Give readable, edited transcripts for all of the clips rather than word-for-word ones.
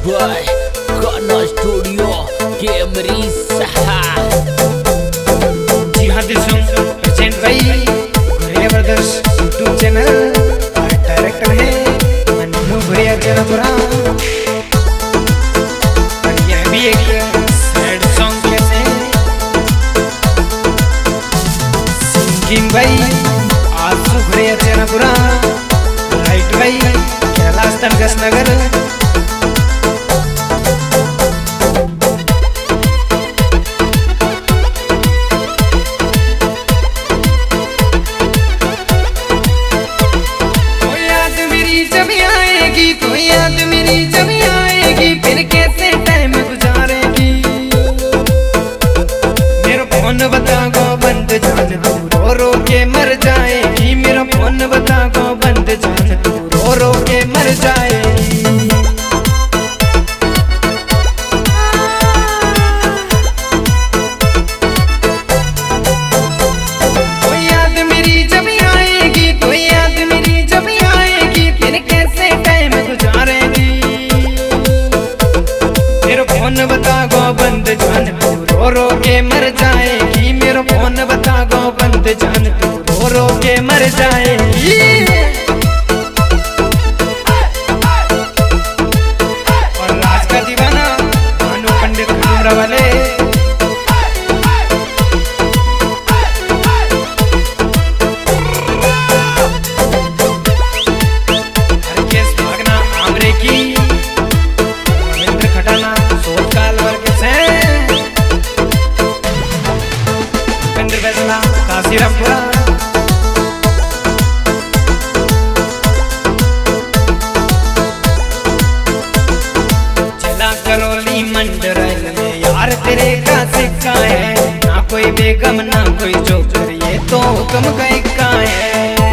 Bye गाना studio Camry सहा। जी हाँ दिलसों प्रेजेंट भाई घुरिया ब्रदर्स यूट्यूब चैनल और डायरेक्टर है मन्नू घुरिया जनपुरा। और यह भी एक सैड सॉन्ग कैसे सिंगिंग भाई आसू घुरिया जनपुरा, राइट भाई कैलाश तनगस नगर। फिर कैसे टाइम गुजारेगी मेरा फोन बता गो बंद जान तू रो रो के मर जाएगी। मेरा फोन बता गो बंद जान तू रो रो के मर जाएगी। तो याद मेरी जब आएगी, तो याद मेरी जब आएगी, फिर कैसे टाइम गुजारेगी। फोन बता गो बंद जान तू रो रो के मर जाएगी। मेरा फोन बता गो बंद जान तू रो रो के मर जाएगी। और राज का दीवाना भानु पंडित घुमरा वाले हरकेश भागना आमरे की खटाना काशीरामपुरा। जिला करौली मंडरल में यार तेरे का सिक्का है, ना कोई बेगम ना कोई जोकर, ये तो हुक्म का इक्का है।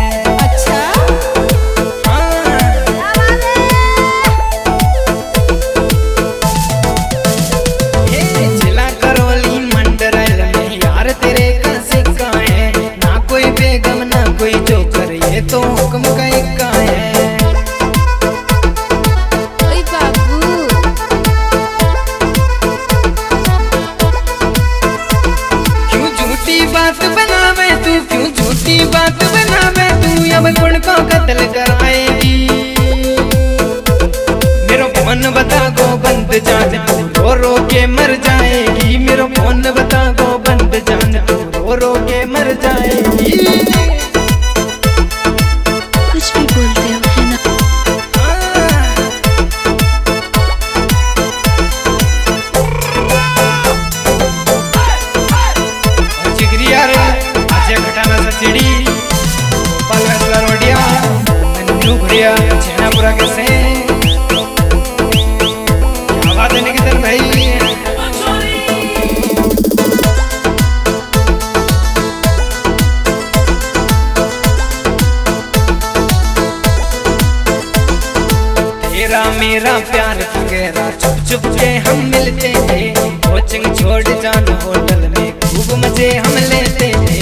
तो हुक्म का इक्का है। ओए बाबू क्यों झूठी बात बनावे तू, क्यों झूठी बात बनावे तू, अब कौन को कत्ल कराएगी। मेरा फोन बता गो बंद जान तू रो रो के मर जाएगी। मेरा फोन बता गो बंद जान तू रो रो के मर जाएगी। पूरा कैसे आवाज देने की तरफ भाई। तेरा मेरा प्यार गहरा चुप चुप के हम मिलते थे, कोचिंग छोड़ जान होटल में खूब मजे हम लेते थे।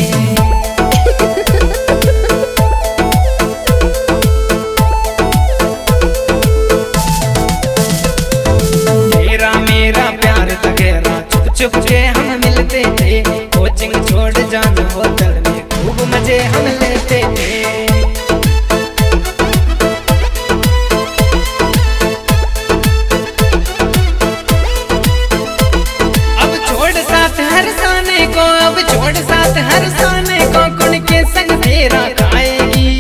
चुप के हम मिलते थे, कोचिंग छोड़ जान होटल में खूब मजे हम लेते थे। अब छोड़ साथ हर साने को, अब छोड़ साथ हर साने को, कुण के संग तेरा खाएगी।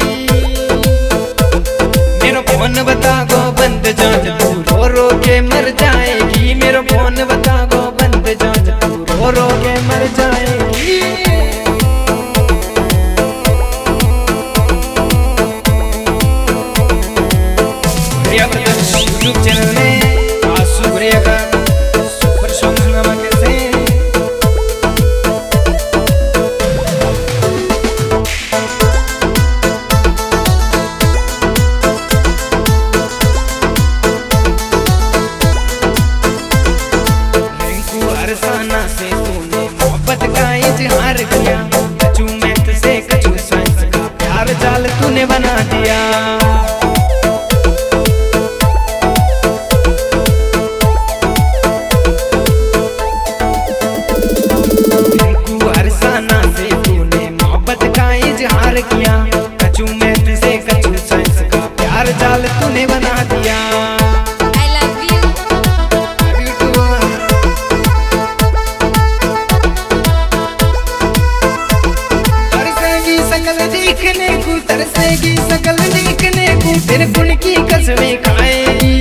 मेरा फोन बता गो बंद जान तू रो रो के मर जाएगी। मेरा फोन बता गो जान तू रो रो के मर जाएगी। यूट्यूब चैनल में आसू घुरिया का सुपर सॉन्ग सुनावा कैसे। अरसाना से तूने मोहब्बत का इजहार किया, कचू मैथ से कचू साइंस का प्यार जाल तूने बना दिया। प्यार जाल तूने बना दिया। I love you. तरसेगी सकल देखने को, तरसेगी सकल देखने को, फिर गुण की कसमें खाएगी।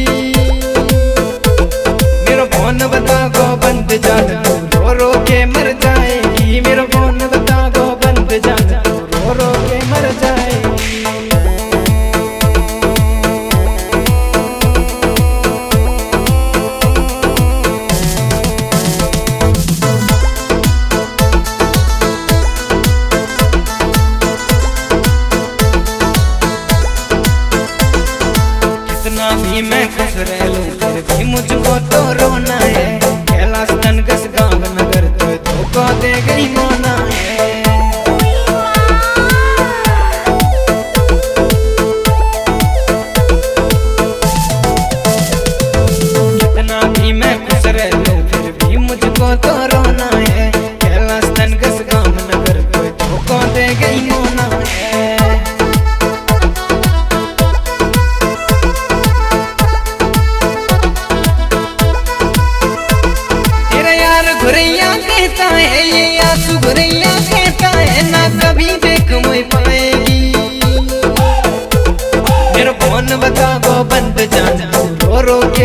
मेरा फोन बता गो बंद जान, रो रो के मर जाएगी। मेरा फोन बता गो बंद जान, रो रो के मर जाएगी। कितना भी मैं खुश रह लूं फिर भी मुझको तो रोना है। कैलाश तनगस गांव नगर तो धोखा दे गई मोना है। कितना भी मैं खुश रह लूं फिर भी मुझको तो रोना है। कैलाश तनगस गांव नगर तो धोखा दे गई मोना है। घुरैया कहता है ये आंसू घुरैया कहता है, ना कभी देख मुझ पाएगी। मेरा फोन बता गो बंद जान, रो रो के